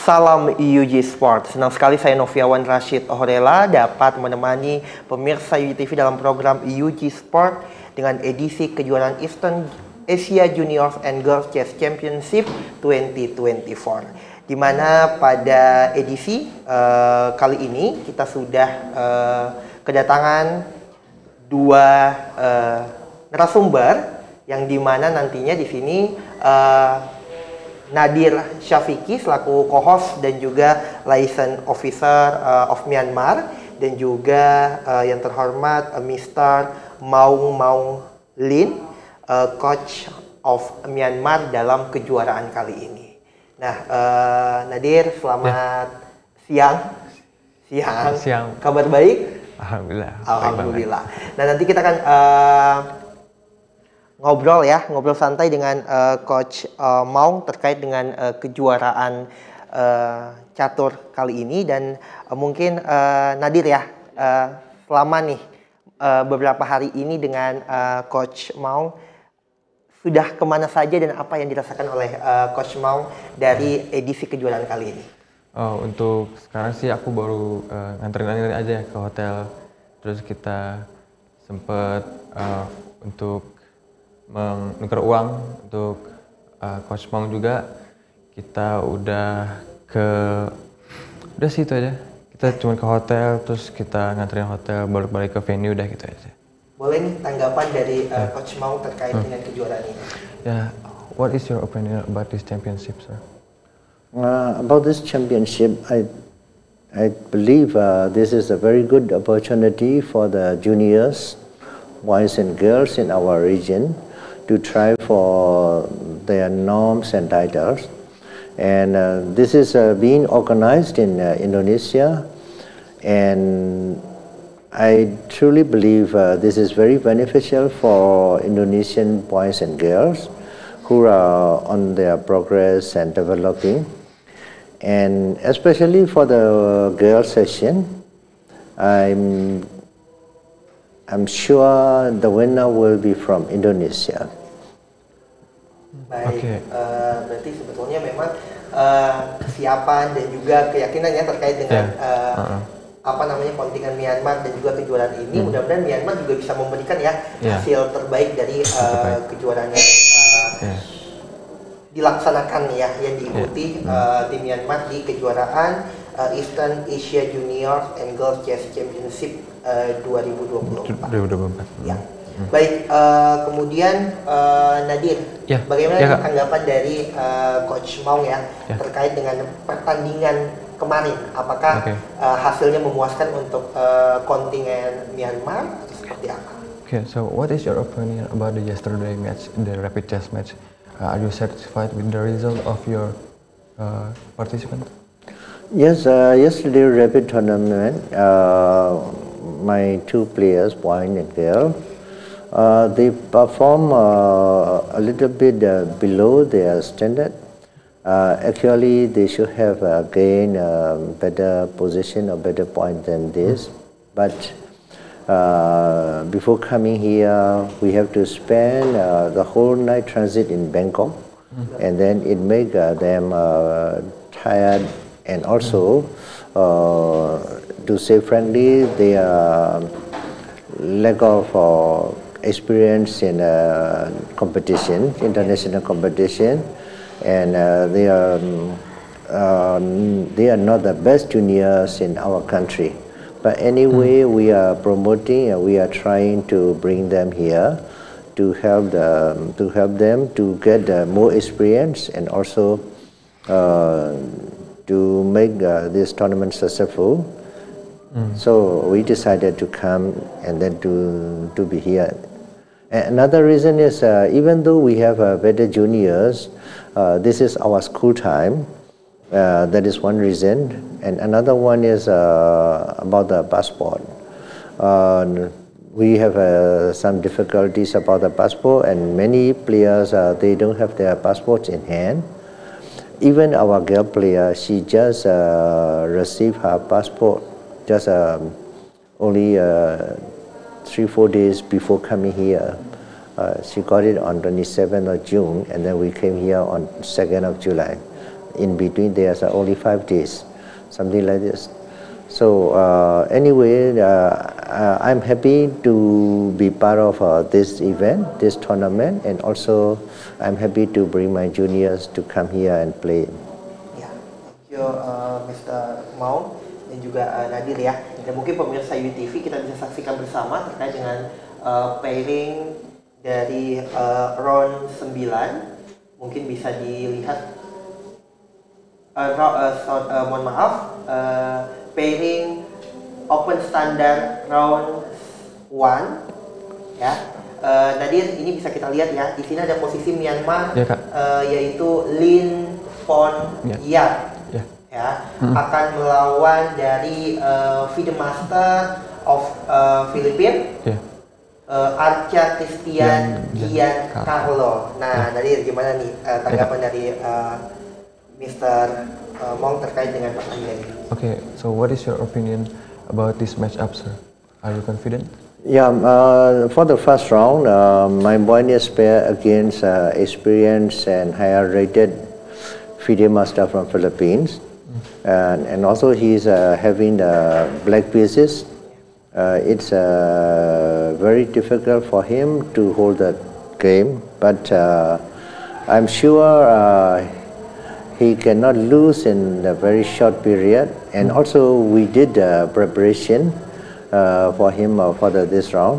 Salam IUG Sport. Senang sekali saya Noviawan Rashid Ohorela dapat menemani pemirsa UGTV dalam program IUG Sport dengan edisi kejuaraan Eastern Asia Juniors and Girls Chess Championship 2024. Di mana pada edisi kali ini kita sudah kedatangan dua narasumber yang dimana nantinya di sini Nadir Syafiqi selaku co-host dan juga license officer of Myanmar, dan juga yang terhormat Mr. Maung Lin, coach of Myanmar dalam kejuaraan kali ini. Nah, Nadir, selamat siang. Kabar baik? Alhamdulillah. Nah, nanti kita akan ngobrol santai dengan Coach Maung terkait dengan kejuaraan catur kali ini, dan mungkin Nadir selama nih beberapa hari ini dengan Coach Maung sudah kemana saja dan apa yang dirasakan oleh Coach Maung dari edisi kejuaraan kali ini? Untuk sekarang sih aku baru nganterin aja ke hotel, terus kita sempet untuk menukar uang untuk Coach Maung juga. Kita udah sih itu aja. Kita cuma ke hotel, terus kita nganterin hotel, balik ke venue, udah gitu aja. Boleh nih tanggapan dari Coach Maung terkait dengan kejuaraan ini? What is your opinion about this championship, sir? About this championship, I believe this is a very good opportunity for the juniors, boys and girls in our region, to try for their norms and titles. And this is being organized in Indonesia, and I truly believe this is very beneficial for Indonesian boys and girls who are on their progress and developing. And especially for the girls session, I'm sure the winner will be from Indonesia. Baik, berarti sebetulnya memang kesiapan dan juga keyakinan ya terkait dengan kontingen Myanmar dan juga kejuaraan ini. Mudah-mudahan Myanmar juga bisa memberikan hasil terbaik dari kejuaraan yang dilaksanakan yang diikuti di Myanmar di kejuaraan Eastern Asia Juniors and Girls Chess Championship 2024. Ya. Baik, kemudian Nadir, bagaimana tanggapan dari Coach Maung terkait dengan pertandingan kemarin? Apakah hasilnya memuaskan untuk kontingen Myanmar atau seperti apa? Okay, so what is your opinion about the yesterday match, the rapid chess match? Are you satisfied with the result of your participant? Yes, yesterday rapid tournament, my two players, boy and girl, they perform a little bit below their standard. Actually, they should have gained a better position or better point than this. But before coming here, we have to spend the whole night transit in Bangkok, and then it make them tired, and also to say frankly, their lack of experience in competition, international competition, and they are not the best juniors in our country. But anyway, we are promoting and we are trying to bring them here to help them to get more experience, and also to make this tournament successful. So we decided to come and then to be here. Another reason is even though we have better juniors, this is our school time. That is one reason. And another one is about the passport. We have some difficulties about the passport, and many players they don't have their passports in hand. Even our girl player, she just received her passport just only 3-4 days before coming here. She got it on 27th of June, and then we came here on 2nd of July. in between there's only 5 days, something like this. So anyway, I'm happy to be part of this event, this tournament, and also I'm happy to bring my juniors to come here and play. Ya, thank you Mr. Maung dan juga Nadir ya. Dan mungkin pemirsa UTV kita bisa saksikan bersama terkait dengan pairing dari round 9. Mungkin bisa dilihat. Mohon maaf. Pairing open standard round 1 ya. Nadir, ini bisa kita lihat ya. Di sini ada posisi Myanmar ya, yaitu Lin Pon Yat ya. Akan melawan dari FIDE Master of Philippines Arca Christian Giancarlo. Nah, Nadir gimana nih tanggapan dari Mr. Maung terkait dengan pertandingan ini? Okay, so what is your opinion about this matchup, sir? Are you confident? Yeah, for the first round, my Buenos pair against experienced and higher rated FIDE Master from Philippines, and also he's having the black pieces. It's very difficult for him to hold the game, but I'm sure he cannot lose in a very short period. And also we did preparation for him for this round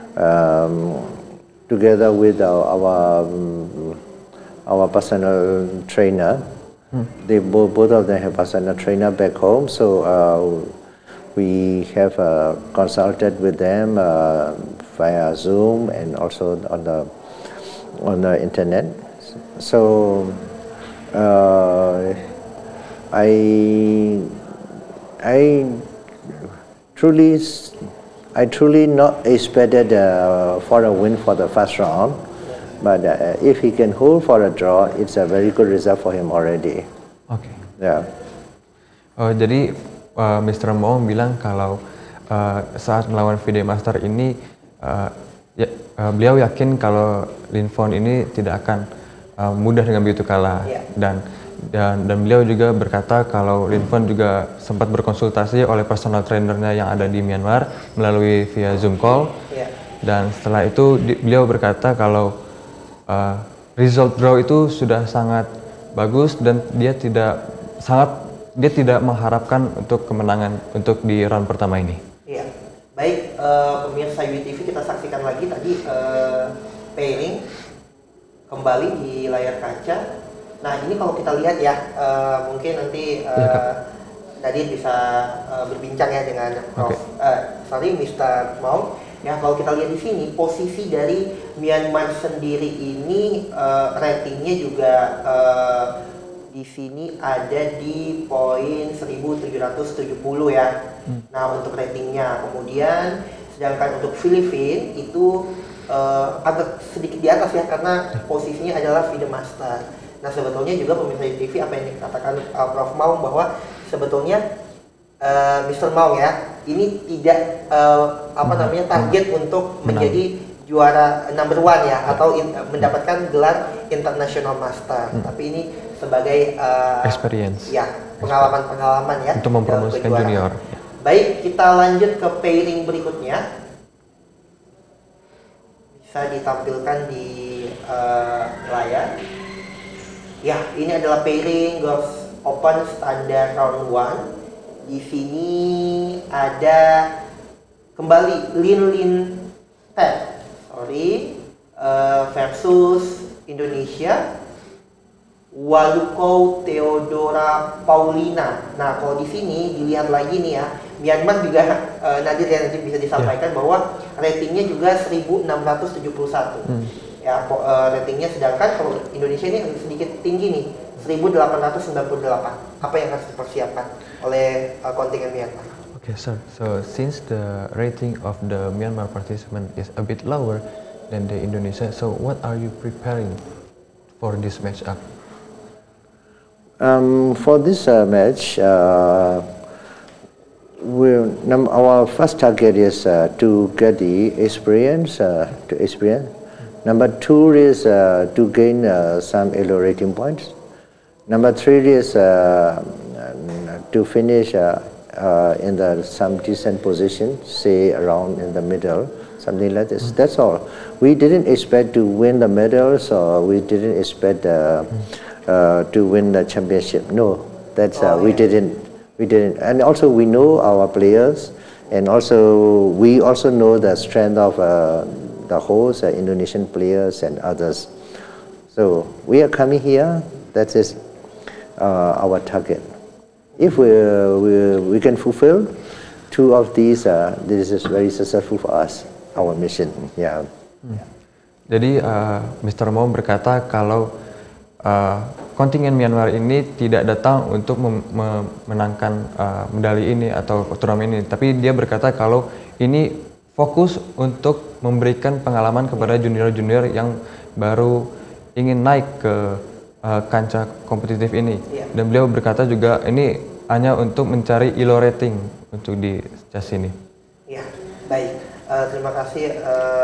together with our personal trainer. They both of them have personal trainer back home, so we have consulted with them via Zoom and also on the internet. So I truly not expected for a win for the first round, but if he can hold for a draw, it's a very good result for him already. Okay. Yeah. Jadi Mr. Maung bilang kalau saat melawan FIDE Master ini beliau yakin kalau Lin Pon ini tidak akan mudah dengan begitu kalah. Dan beliau juga berkata kalau Lin Pon juga sempat berkonsultasi oleh personal trainernya yang ada di Myanmar melalui via Zoom call. Dan setelah itu beliau berkata kalau result draw itu sudah sangat bagus dan dia tidak mengharapkan untuk kemenangan untuk di round pertama ini. Iya. Baik, pemirsa UTV, kita saksikan lagi tadi pairing kembali di layar kaca. Nah, ini kalau kita lihat ya, mungkin nanti Nadir bisa berbincang ya dengan Mr. Maung. Ya, kalau kita lihat di sini posisi dari Myanmar sendiri ini ratingnya juga di sini ada di poin 1770 ya. Nah, untuk ratingnya. Kemudian sedangkan untuk Filipina itu agak sedikit di atas ya, karena posisinya adalah FIDE Master. Nah, sebetulnya juga pemirsa TV apa yang dikatakan Prof. Maung bahwa sebetulnya Mr. Maung ya, ini tidak target untuk menjadi juara number 1 ya, atau mendapatkan gelar International Master, tapi ini sebagai experience ya, pengalaman ya untuk mempromosikan junior. Baik, kita lanjut ke pairing berikutnya. Bisa ditampilkan di layar. Ya, ini adalah pairing Girls Open Standard Round 1. Di sini ada kembali Lin Ted versus Indonesia Waluko Theodora Paulina. Nah, kalau di sini dilihat lagi nih ya, Myanmar juga Nadir yang nanti bisa disampaikan bahwa ratingnya juga 1671. Ya, ratingnya, sedangkan kalau Indonesia ini sedikit tinggi nih, 1898. Apa yang harus dipersiapkan oleh kontingen Myanmar? Okay, sir. So since the rating of the Myanmar participant is a bit lower than the Indonesia, so what are you preparing for this matchup? For this match, our first target is to get the experience. Number 2 is to gain some elo rating points. Number 3 is to finish in some decent position, say around in the middle, something like this. That's all. We didn't expect to win the medals, or we didn't expect to win the championship. No, that's we didn't. And also we know our players, and also we also know the strength of the host, Indonesian players and others. So we are coming here. That is our target. If we can fulfill 2 of these, this is very successful for us. Our mission. Yeah. Jadi Mr. Mao berkata kalau kontingen Myanmar ini tidak datang untuk memenangkan medali ini atau turnamen ini, tapi dia berkata kalau ini fokus untuk memberikan pengalaman kepada junior-junior yang baru ingin naik ke kancah kompetitif ini. Dan beliau berkata juga ini hanya untuk mencari ILO rating untuk di CHES ini. Ya, baik. Terima kasih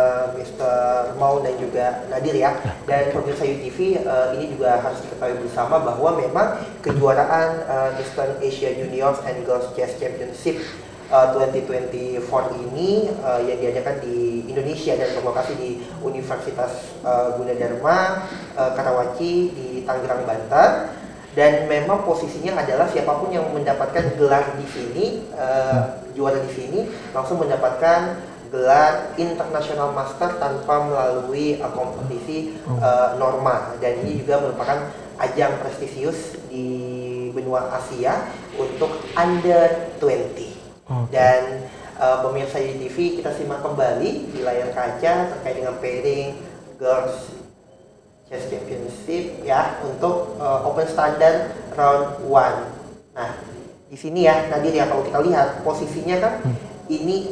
Mr. Mao dan juga Nadir ya. Dan pemirsa UTV, ini juga harus diketahui bersama bahwa memang kejuaraan Eastern Asia Juniors and Girls Chess Championship 2024 ini yang diadakan di Indonesia dan berlokasi di Universitas Gunadarma Karawaci di Tangerang, Banten. Dan memang posisinya adalah siapapun yang mendapatkan gelar di sini, juara di sini, langsung mendapatkan gelar International Master tanpa melalui kompetisi norma. Dan ini juga merupakan ajang prestisius di benua Asia untuk Under 20. Dan pemirsa UTV, kita simak kembali di layar kaca terkait dengan pairing Girls Chess Championship ya untuk Open Standard Round 1. Nah, di sini ya Nadir ya, kalau kita lihat posisinya kan ini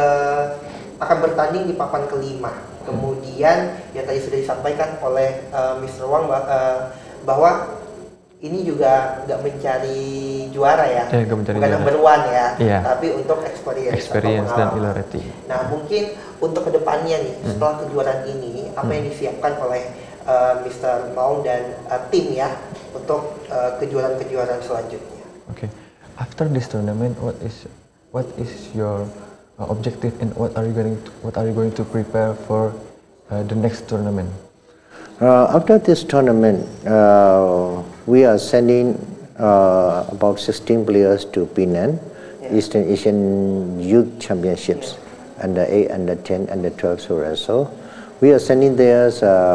akan bertanding di papan kelima. Kemudian yang tadi sudah disampaikan oleh Mr. Wang bahwa ini juga nggak mencari juara ya, bukan juara. Number 1 ya, tapi untuk experience dan ILO rating. Nah, mungkin untuk kedepannya nih setelah kejuaraan ini apa yang disiapkan oleh Mr. Mao dan tim ya untuk kejuaraan-kejuaraan selanjutnya. Okay. After this tournament, what is your objective and what are you going to prepare for the next tournament? After this tournament, we are sending about 16 players to Penang, Eastern Asian Youth Championships, under 8, under 10, under 12 also. We are sending there.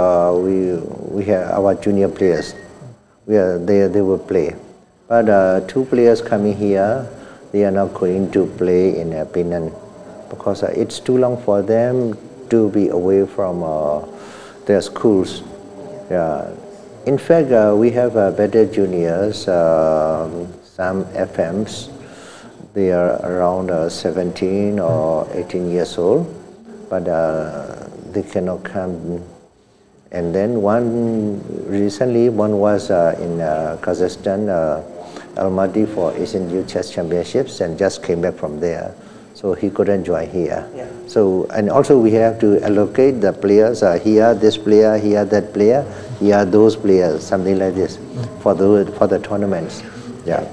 We have our junior players. They will play, but 2 players coming here. They are not going to play in Penang because it's too long for them to be away from their schools. Yeah. In fact, we have better juniors, some FMs. They are around 17 or 18 years old, but they cannot come. And then recently one was in Kazakhstan, Almaty for Asian Youth Chess Championships, and just came back from there. So he couldn't join here. Yeah. So, and also we have to allocate the players, here this player, here that player, here those players, something like this, for the tournaments. Yeah.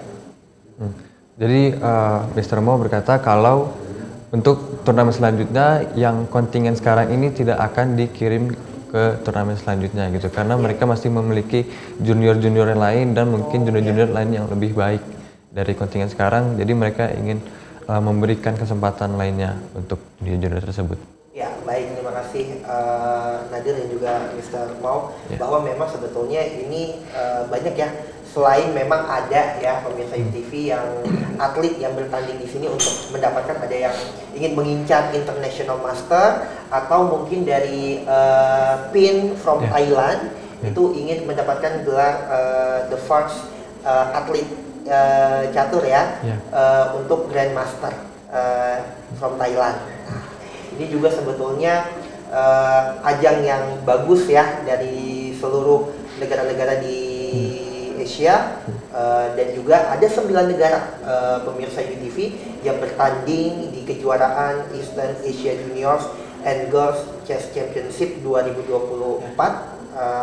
Jadi Mr. Mao berkata kalau untuk turnamen selanjutnya yang kontingen sekarang ini tidak akan dikirim ke turnamen selanjutnya gitu, karena mereka masih memiliki junior-junior yang lain dan mungkin junior-junior lain yang lebih baik dari kontingen sekarang, jadi mereka ingin memberikan kesempatan lainnya untuk junior tersebut. Ya, baik, terima kasih Nadir dan juga Mr. Mao, bahwa memang sebetulnya ini banyak ya, selain memang ada ya pemirsa UTV yang atlet yang bertanding di sini untuk mendapatkan, ada yang ingin mengincar International Master atau mungkin dari Pin from Thailand itu ingin mendapatkan gelar the first atlet catur ya untuk Grandmaster from Thailand. Nah, ini juga sebetulnya ajang yang bagus ya dari seluruh negara-negara di Asia, dan juga ada 9 negara pemirsa UTV yang bertanding di kejuaraan Eastern Asia Juniors and Girls Chess Championship 2024.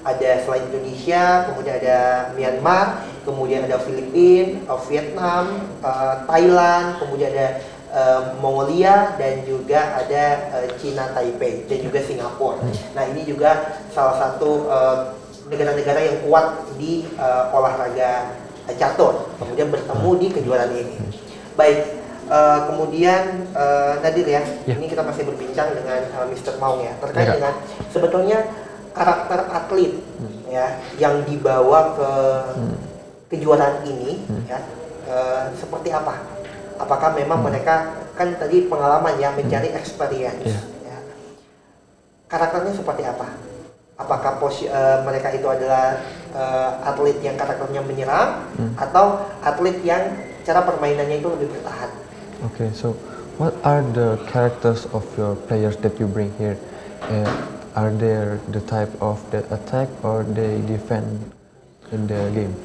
ada selain Indonesia, kemudian ada Myanmar, kemudian ada Filipina, Vietnam, Thailand, kemudian ada Mongolia, dan juga ada Cina Taipei, dan juga Singapura. Nah, ini juga salah satu negara-negara yang kuat di olahraga catur, kemudian bertemu di kejuaraan ini. Baik, kemudian Nadir ya, ini kita masih berbincang dengan Mr. Maung ya, terkait dengan sebetulnya karakter atlet ya yang dibawa ke kejuaraan ini ya, seperti apa? Apakah memang mereka kan tadi pengalaman ya, mencari experience ya. Karakternya seperti apa? Apakah mereka itu adalah atlet yang karakternya menyerang atau atlet yang cara permainannya itu lebih bertahan? Okay, so what are the characters of your players that you bring here? Are they the type of that attack or they defend in the game?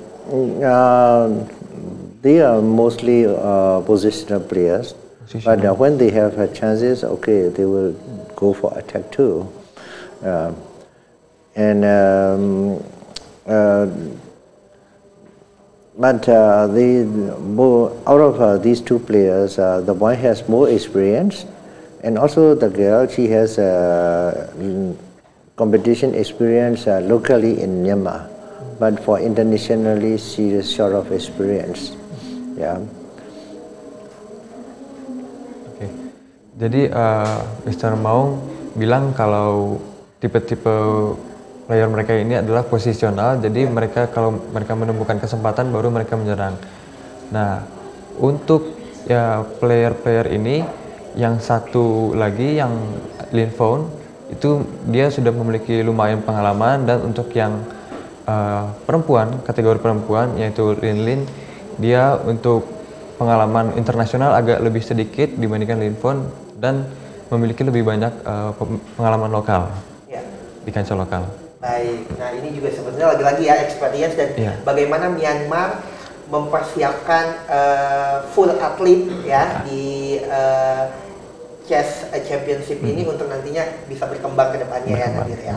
They are mostly positional players, but when they have chances, okay, they will go for attack too. But out of these two players, the boy has more experience, and also the girl, she has competition experience locally in Myanmar, but for internationally, she is short of experience. Yeah. Okay. Jadi Mr. Maung bilang kalau tipe-tipe player mereka ini adalah posisional, jadi mereka kalau mereka menemukan kesempatan baru mereka menyerang. Nah, untuk ya player-player ini, yang satu lagi yang Lin Phong itu dia sudah memiliki lumayan pengalaman, dan untuk yang perempuan, kategori perempuan yaitu Lin, dia untuk pengalaman internasional agak lebih sedikit dibandingkan Lin Phong dan memiliki lebih banyak pengalaman lokal di kancah lokal. Baik, nah ini juga sebenarnya lagi-lagi ya experience dan bagaimana Myanmar mempersiapkan full atlet ya di chess championship ini untuk nantinya bisa berkembang ke depannya ya Nadir ya.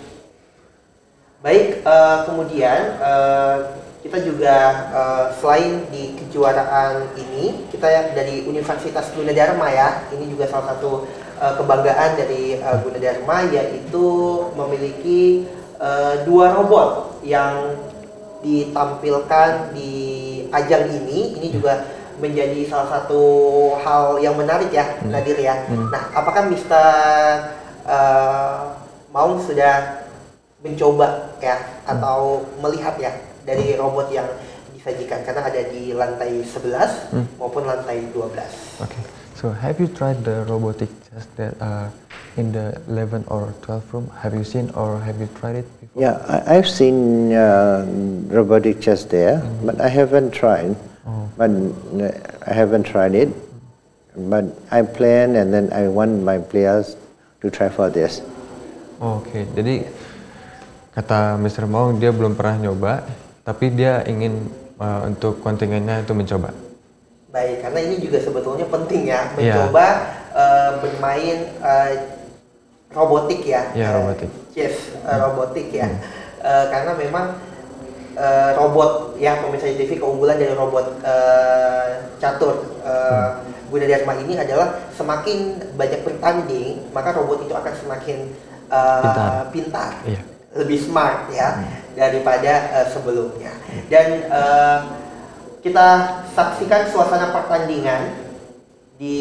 Baik, kemudian kita juga selain di kejuaraan ini, kita dari Universitas Gunadarma ya, ini juga salah satu kebanggaan dari Gunadarma, yaitu memiliki 2 robot yang ditampilkan di ajang ini juga menjadi salah satu hal yang menarik ya Nadir ya. Nah, apakah Mr. Maung sudah mencoba ya atau melihat ya dari robot yang disajikan, karena ada di lantai 11 maupun lantai 12. Okay. So have you tried the robotic chess that in the 11 or 12 room? Have you seen or have you tried it before? Yeah, I've seen robotic chess there, but I haven't tried. But I haven't tried it. But I plan and then I want my players to try for this. Oke, jadi kata Mr. Maung dia belum pernah nyoba, tapi dia ingin untuk kontingennya itu mencoba. Baik, karena ini juga sebetulnya penting ya, mencoba bermain robotik ya, robotik. Chess robotik ya, karena memang robot ya pemirsa TV, keunggulan dari robot catur Gunadarma ini adalah semakin banyak bertanding, maka robot itu akan semakin pintar. Lebih smart ya daripada sebelumnya. Dan kita saksikan suasana pertandingan di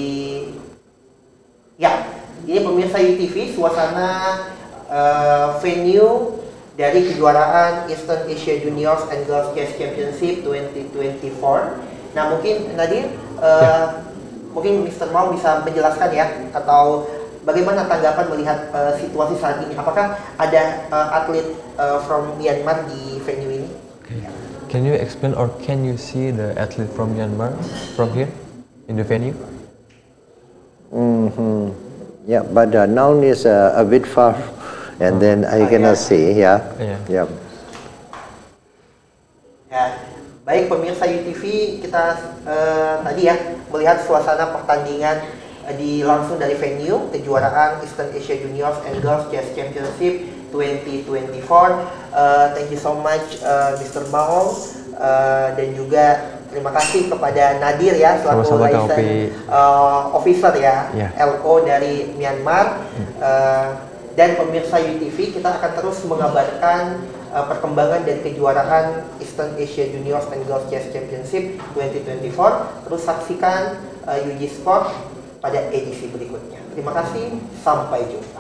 ini pemirsa UTV, suasana venue dari kejuaraan Eastern Asia Juniors and Girls Chess Championship 2024. Nah, mungkin Nadir, mungkin Mr. Maung bisa menjelaskan ya, atau bagaimana tanggapan melihat situasi saat ini? Apakah ada atlet from Myanmar di venue ini? Okay. Can you explain or can you see the athlete from Myanmar from here in the venue? Yeah, but now is a bit far, and then I cannot see. Yeah. Ya, baik pemirsa UTV, kita tadi ya melihat suasana pertandingan langsung dari venue kejuaraan Eastern Asia Juniors and Girls Chess Championship 2024. Thank you so much Mr. Maong, dan juga terima kasih kepada Nadir ya selaku license officer ya, LO dari Myanmar. Dan pemirsa UTV, kita akan terus mengabarkan perkembangan dan kejuaraan Eastern Asia Juniors and Girls Chess Championship 2024. Terus saksikan UG Sport pada edisi berikutnya. Terima kasih, sampai jumpa.